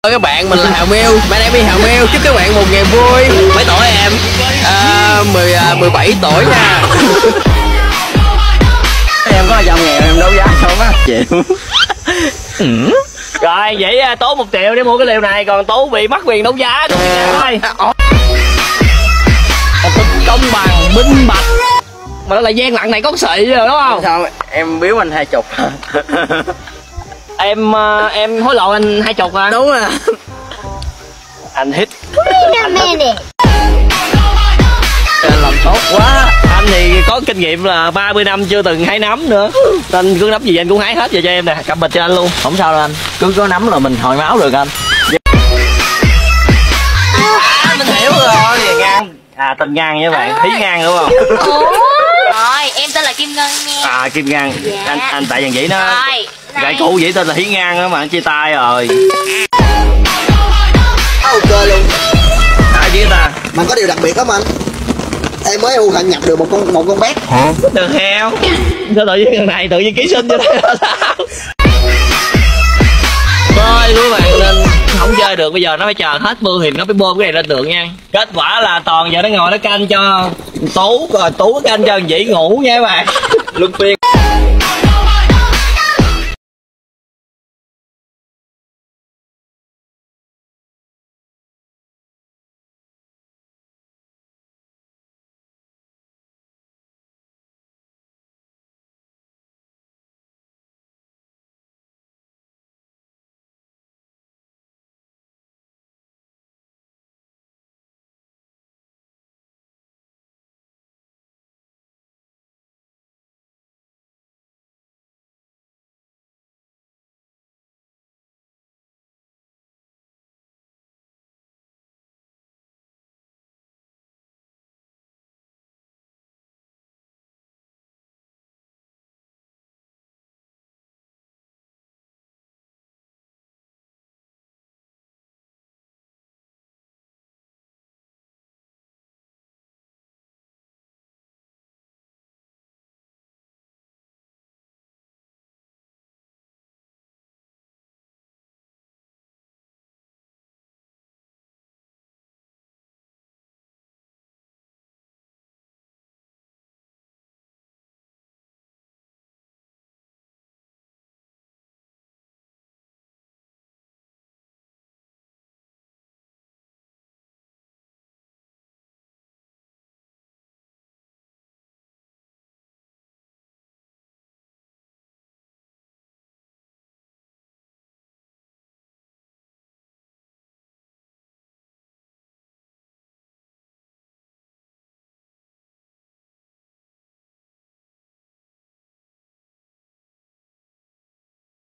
Các bạn, mình là Hào Miêu, bạn em đi Hào Miêu, chúc các bạn một ngày vui. Mấy tuổi em? 17 tuổi nha. Em có 100 ngàn em đấu giá không á? Chịu. Rồi vậy Tố 1 triệu để mua cái liều này, còn Tố bị mất quyền đấu giá thôi. Công bằng, minh bạch. Mà nó là gian lận này có xị rồi đúng không? Sao em biếu anh 20. Em hối lộ anh 20 hả? Đúng rồi. Anh hít. Anh làm tốt quá. Anh thì có kinh nghiệm là 30 năm chưa từng hái nấm nữa. Anh cứ nấm gì anh cũng hái hết về cho em nè, cầm bịch cho anh luôn. Không sao đâu anh. Cứ có nấm là mình hồi máu được anh. Mình hiểu rồi. Ngang. Tên Ngang với bạn. Thí Ngang đúng không? Rồi, em tên là Kim Ngân nha. Kim Ngang. Dạ. Anh tại dàn dĩ nó. Rồi. Gái cũ vậy tên là Thí Ngang đó mà anh chia tay rồi. Ok luôn. Ai chứ ta? Mà có điều đặc biệt lắm anh. Em mới u hận nhập được một con bé. Được heo. Sao tự nhiên thằng này tự nhiên ký sinh cho đây là sao? Thôi các bạn nên không chơi được, bây giờ nó phải chờ hết mưa thì nó phải bơm cái này lên được nha. Kết quả là Toàn giờ nó ngồi nó canh cho Tú, rồi Tú canh cho thằng Dĩ ngủ nha các bạn. Luân phiên